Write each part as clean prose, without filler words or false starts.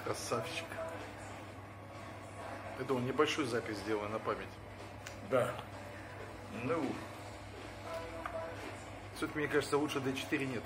Красавчик. Я думаю, небольшую запись сделаю на память. Да. Ну. Все-таки, мне кажется, лучше D4 нету.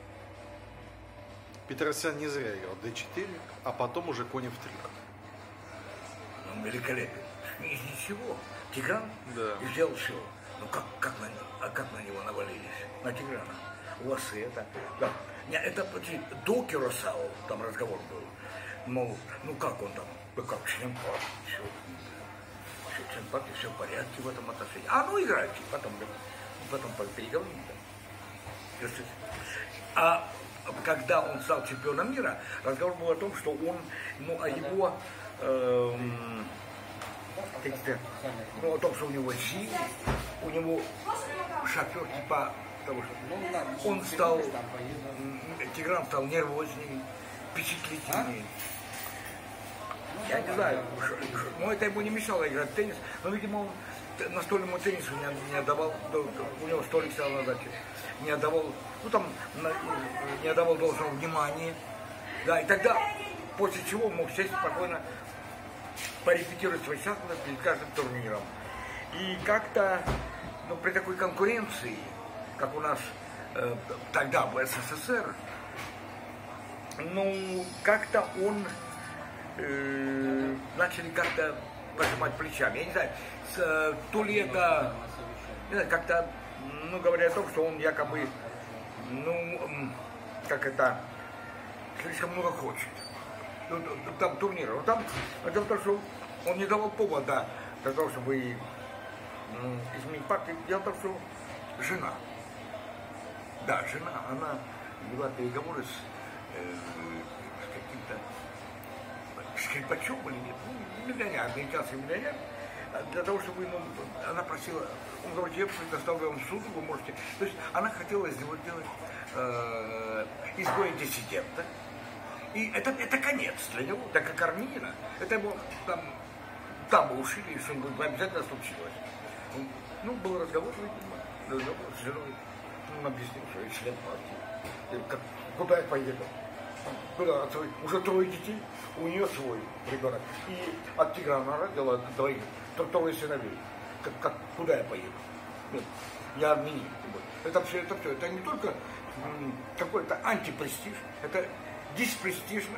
Петросян не зря играл D4, а потом уже конь F3. Ну, великолепен. Из ничего. Тигран сделал все. Ну как на него навалились? На Тиграна. У вас это. Да. Это до Кюрасао там разговор был. Мол, ну как он там? Да как член партии, член партии, все в порядке в этом отношении. А ну играйте, потом переговорим. А когда он стал чемпионом мира, разговор был о том, что он, о его, о том, что у него силы, у него шофер типа того, что он стал, Тигран стал нервознее, впечатлительнее. Я не знаю, но это ему не мешало играть в теннис, но, видимо, он настольному теннису не отдавал, у него столик стоял на даче, не отдавал должного внимания, да, и тогда, после чего мог сесть спокойно, порепетировать свои шахматы перед каждым турниром. И как-то, при такой конкуренции, как у нас тогда в СССР, как-то он начали как-то пожимать плечами. Я не знаю, то ли это, не знаю, как-то, говорят о том, что он якобы, слишком много хочет. Там турниры. Там, дело в том, что он не давал повода для того, чтобы изменить партию. Дело в том, что жена, она вела переговоры с каким-то Скрипачом или нет, миллионер, американский миллионер, для того, чтобы она просила, он говорит, я предоставлю вам суд, вы можете. То есть она хотела сделать изгоя диссидента. И это конец для него, так как армянина. Это его там бы ушили, что-нибудь обязательно случилось. Был разговор, видимо, с женой. Он объяснил, что я член партии. Куда я поеду? Куда? Уже 3 детей, у нее свой ребенок. И от Тиграна она родила 2 сыновей. Куда я поеду? Я армянин. Это все, это не только какой-то антипрестиж, это диспрестижно,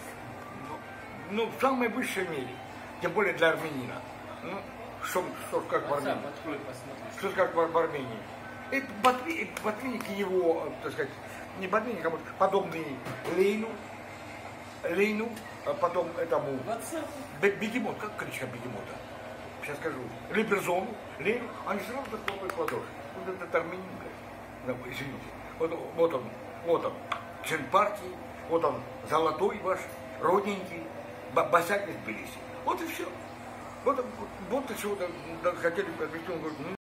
в самой высшей мере, тем более для армянина. Что как в Армении? Что как в Армении? И ботвинники его, так сказать, не ботвинники, а подобные Лейну, а потом этому Бегемот, как кличка Бегемота? Сейчас скажу. Либерзону, Лейну, они сразу так хлопают в ладоши. Вот этот армянин, извините. Вот он, член партии, вот он, золотой ваш, родненький, босяк из Тбилиси. Вот и все. Вот до чего хотели, он говорит,